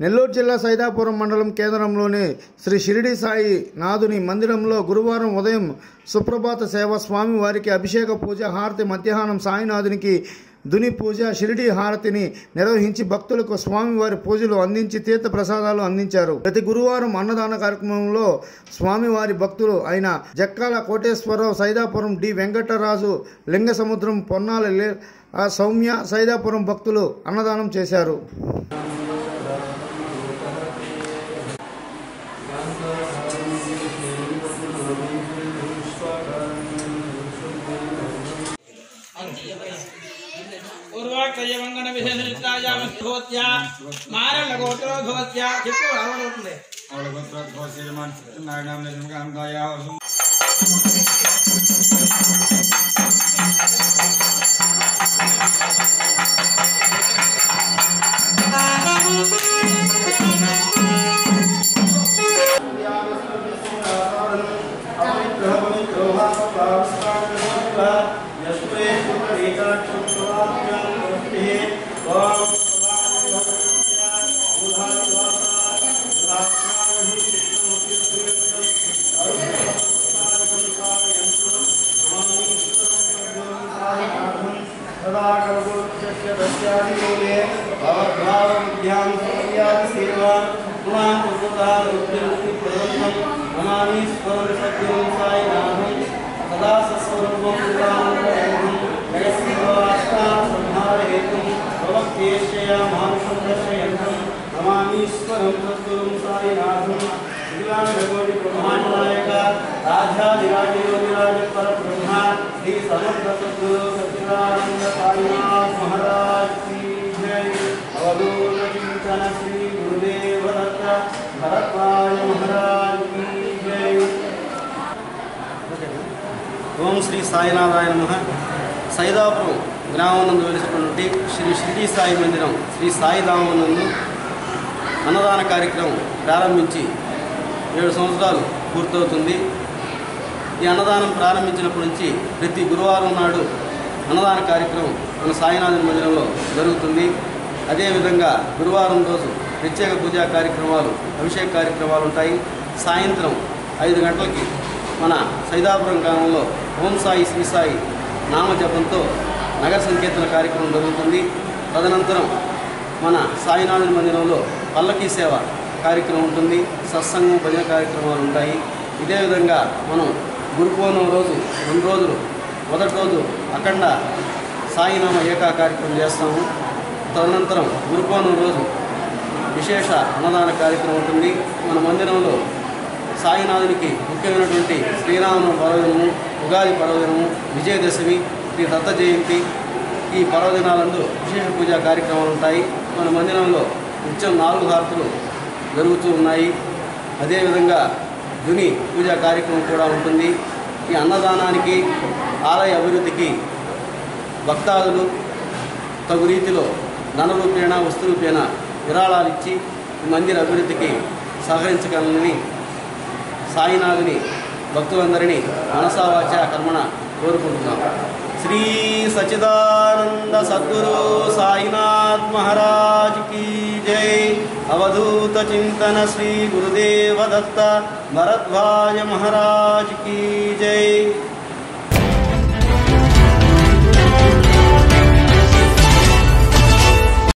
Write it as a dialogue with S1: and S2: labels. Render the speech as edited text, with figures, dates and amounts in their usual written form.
S1: నెల్లూరు జిల్లా సైదాపురం మండలం కేంద్రంలోని శ్రీ షిరిడి సాయి నాథుని మందిరంలో గురువారం ఉదయం సుప్రభాత సేవ స్వామి వారికి అభిషేక పూజ హారతి మధ్యాహ్నం సాయినాథునికి దుని పూజ షిరిడి హారతిని నిర్వహించి భక్తులకు స్వామివారి పూజలు అందించి తీర్థ ప్రసాదాలు అందించారు. ప్రతి గురువారం అన్నదాన కార్యక్రమంలో స్వామివారి భక్తులు అయిన జక్కాల కోటేశ్వరరావు, సైదాపురం డి వెంకటరాజు, లింగసముద్రం పొన్నాల సౌమ్య, సైదాపురం భక్తులు అన్నదానం చేశారు.
S2: పూర్వాక్షయమంగన విశేషితాయామస్య మారలగోత్రో భవత్యా చెప్పు అవడుతుంది అవడగోత్రో భవసిరమాన్ నాగనామ నిజంగాం గాయా
S3: ఓం శ్రీ సాయినాథాయ నమః. సైదాపురం గ్రామం నందు వెలిసినటువంటి శ్రీ షిరిడి సాయి మందిరం శ్రీ సాయిధామం నందు అన్నదాన కార్యక్రమం ప్రారంభించి 7 సంవత్సరాలు పూర్తవుతుంది. ఈ అన్నదానం ప్రారంభించినప్పటి నుంచి ప్రతి గురువారం నాడు అన్నదాన కార్యక్రమం మన సాయినాథుని మందిరంలో జరుగుతుంది. అదేవిధంగా గురువారం రోజు ప్రత్యేక పూజా కార్యక్రమాలు, అభిషేక కార్యక్రమాలు ఉంటాయి. సాయంత్రం 5 గంటలకి మన సైదాపురం గ్రామంలో ఓం సాయి శ్రీ సాయి నామజపంతో నగర సంకీర్తన కార్యక్రమం జరుగుతుంది. తదనంతరం మన సాయినాథుని మందిరంలో పల్లకీ సేవ కార్యక్రమం ఉంటుంది. సత్సంగం, భజన కార్యక్రమాలు ఉంటాయి. ఇదే విధంగా మనం గురుపూర్ణం రోజు 2 రోజులు, మొదటి రోజు అఖండ సాయినామ ఏకా కార్యక్రమం చేస్తాము. తదనంతరం గురుపూర్ణం రోజు విశేష అన్నదాన కార్యక్రమం ఉంటుంది. మన మందిరంలో సాయినాథునికి ముఖ్యమైనటువంటి శ్రీరామ పర్వదినము, ఉగాది పర్వదినము, విజయదశమి, శ్రీ దత్త జయంతి, ఈ పర్వదినాలందు విశేష పూజా కార్యక్రమాలు ఉంటాయి. మన మందిరంలో నిత్యం 4 హారతులు జరుగుతూ ఉన్నాయి. అదేవిధంగా దుని పూజా కార్యక్రమం కూడా ఉంటుంది. ఈ అన్నదానానికి, ఆలయ అభివృద్ధికి భక్తాదులు తగు రీతిలో ధనరూపేణ, వస్తురూపేణ విరాళాలు ఇచ్చి ఈ మందిర అభివృద్ధికి సహకరించగలని సాయినాథుని భక్తులందరినీ మనసావాచ కర్మణ కోరుకుంటున్నాం. శ్రీ సచ్చిదానంద సద్గురు సాయినాథ్ మహారాజ్ की जय. अवधूत चिंतन श्री गुरुदेव दत्त भरद्वाज महाराज की जय.